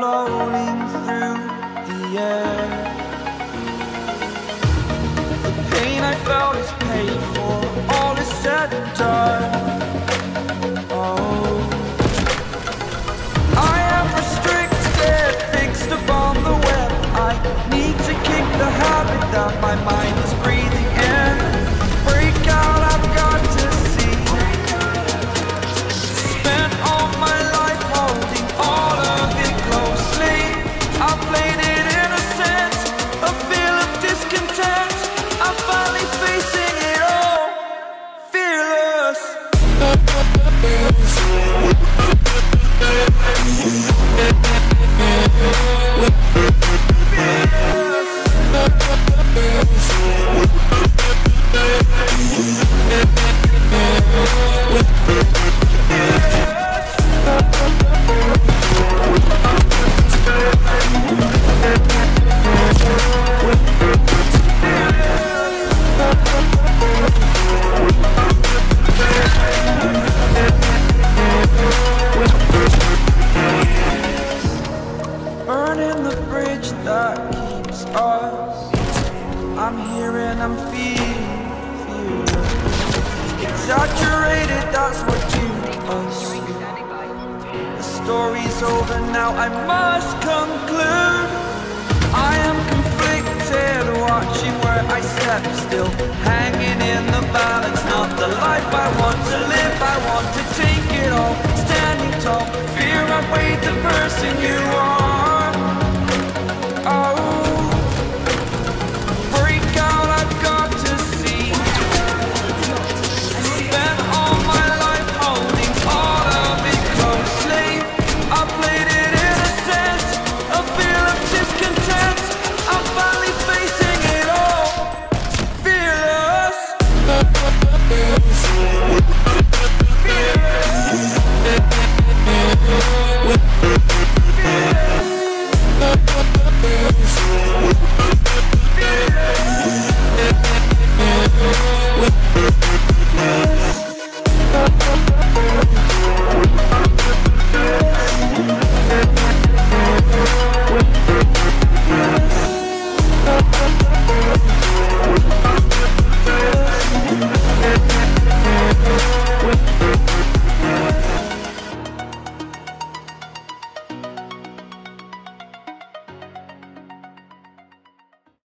floating through the air. The pain I felt is paid for, all is said and done. Oh, I am restricted, fixed upon the web. I need to kick the habit that my mind is breathing in. Break out, I've got to see. Spent all my life holding all of it closely. I played it innocent, a feel of discontent. I'm finally facing it all, fearless. Burning the bridge that keeps us. I'm here and I'm feeling exaggerated, that's what you assume. The story's over now, I must conclude. I am conflicted, watching where I step still, hanging in the balance. Not the life I want to live, I want to take it all. Standing tall, fear I weighed the person you are.